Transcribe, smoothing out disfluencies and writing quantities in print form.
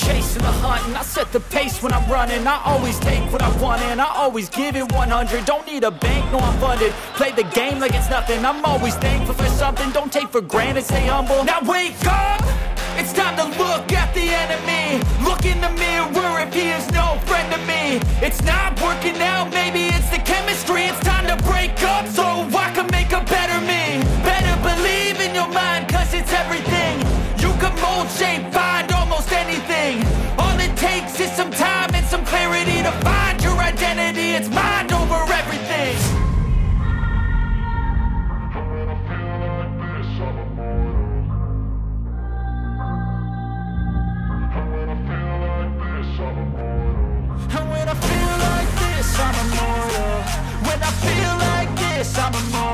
chasing the hunt, and I set the pace when I'm running. I always take what I want and I always give it 100. Don't need a bank, no I'm funded. Play the game like it's nothing. I'm always thankful for something. Don't take for granted, stay humble. Now wake up! It's time to look at the enemy. Look in the mirror if he is no friend to me. It's not working out, maybe it's the chemistry. It's time to break up so I can make a better me. Better believe in your mind, cause it's everything. You can mold, shape, find almost anything. All it takes is some time and some clarity to find your identity. It's mind over everything. And when I feel like this, I'm immortal. When I feel like this, I'm immortal.